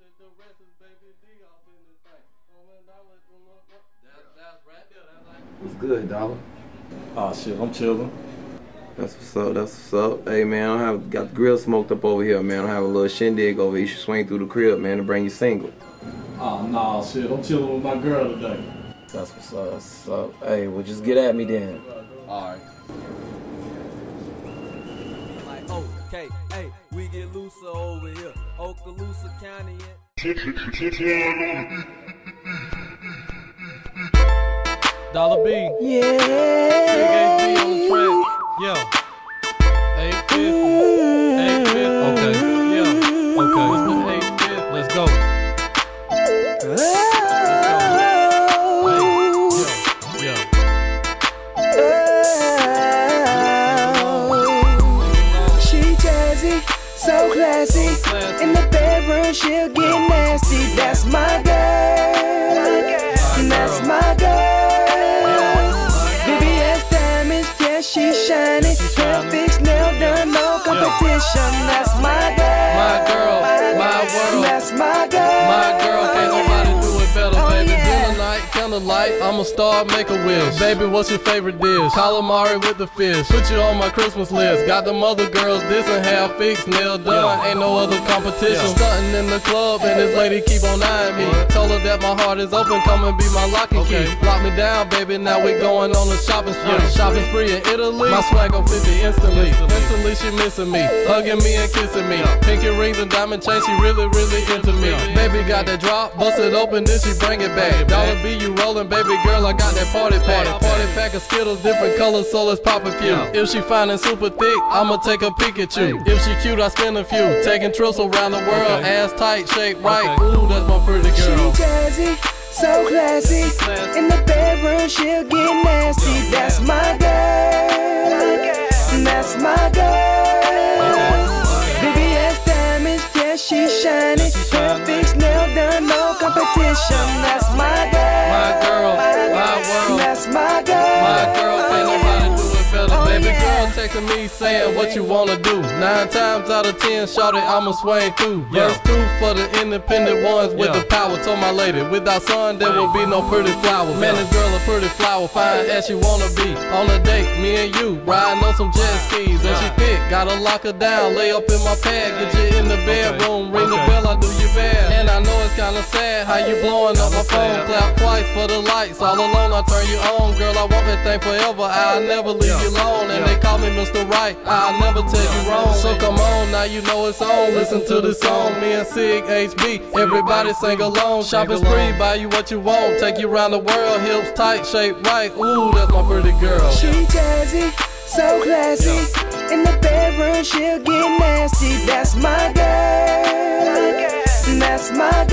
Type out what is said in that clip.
shit, the rest is baby D off in this thing. That's right there. That's like. What's good, Dollar? Oh shit, I'm chilling. That's what's up, that's what's up. Hey man, got the grill smoked up over here, man. I have a little shindig over here. You should swing through the crib, man, to bring you single. Oh nah, shit, I'm chilling with my girl today. That's what's up, that's what's up. Hey, well just get at me then. Alright. Okay, hey, we get looser over here. Okaloosa County. Dollar B. Yeah. Big on the track. Yeah. 850. 850. Okay. Yeah. Okay. It's the 850. Let's go. So classy, in the bedroom she'll get nasty. That's my girl, that's my girl. VVS diamonds, yeah she's shining. Hair fixed, nail done, no competition. That's my girl, My world, that's my girl. my girl. Can't nobody do it better, baby. Dinner night, candlelight, I'ma start, make a wish. Baby, what's your favorite dish? Calamari with the fish. Put you on my Christmas list. Got them other girls dissing, hair fixed, nail done. Ain't no other competition. Stunting in the club and this lady keep on eyeing me. Told her that my heart is open, come and be my lock and key. Lock me down, baby, now we going on a shopping spree. Shopping spree in Italy. My swag on 50 instantly. Instantly she missing me, hugging me and kissing me. Pinky rings and diamond chains, she really, really into me. Baby got that drop, bust it open, then she bring it back. Dollar B, you rolling, baby girl, I got that party pack. Party pack of Skittles, different colors, so let's pop a few. If she fine and super thick, I'ma take a peek at you. If she cute, I spin a few. Taking trips around the world, ass tight, shape right. Ooh, that's my pretty girl. She jazzy, so classy. In the bedroom she'll get nasty. That's my girl, that's my girl. VVS diamonds, yeah she's shining. Hair fixed, nail done, no competition. That's my girl, My girl, my world. that's my girl. My girl, can't nobody do it better. Baby girl texting me saying what you wanna do. 9 times out of 10, shorty, I'ma swing through. Verse 2 for the independent ones with the power. Told my lady, without son there will be no pretty flower. Man, this girl a pretty flower, fine as she wanna be. On a date, me and you, riding on some jet skis. And she thick, gotta lock her down, lay up in my pad. Get you in the bedroom, ring the bell, I do you bad. And I know it's kinda sad how you blowing up my phone. Clap twice for the lights, all alone I turn you on. Girl, I want that thing forever, I'll never leave you alone. And they call me Mr. Right, I'll never tell you wrong. So come on, now you know it's on. Listen to this song, me and Sig HB, everybody sing along. Shopping spree, buy you what you want, take you around the world. Hips tight, shape right, ooh, that's my pretty girl. She jazzy, so classy. In the bedroom she'll get nasty. That's my girl, that's my